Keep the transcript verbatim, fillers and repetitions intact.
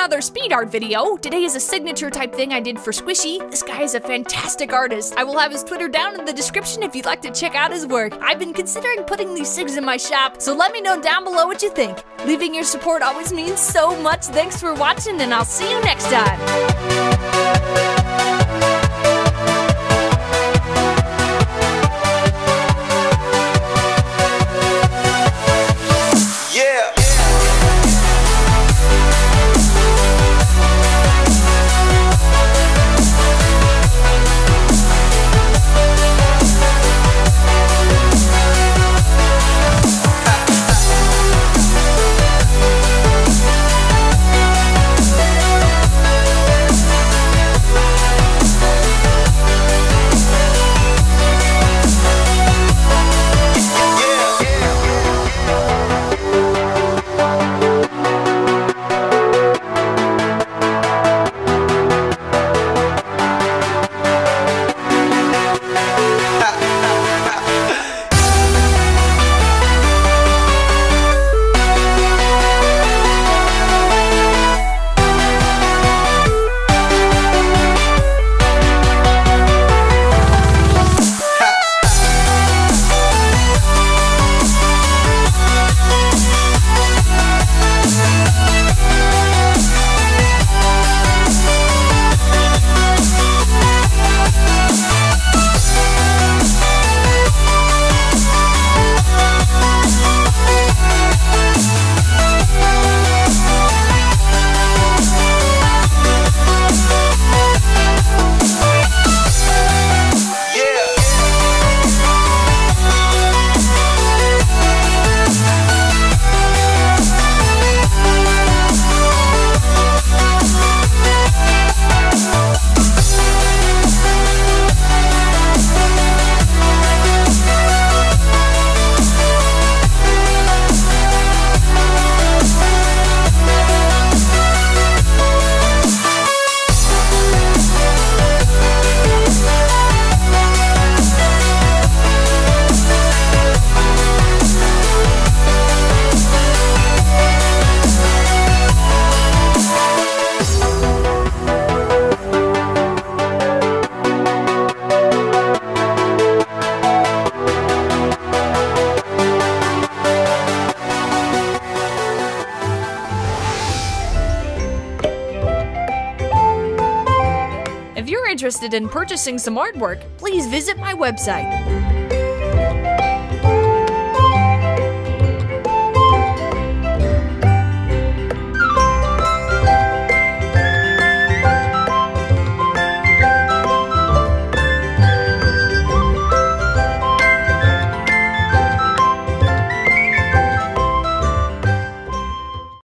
another speed art video. Today is a signature type thing I did for Squishy. This guy is a fantastic artist. I will have his Twitter down in the description if you'd like to check out his work. I've been considering putting these SIGs in my shop, so let me know down below what you think. Leaving your support always means so much. Thanks for watching, and I'll see you next time. If you're interested in purchasing some artwork, please visit my website.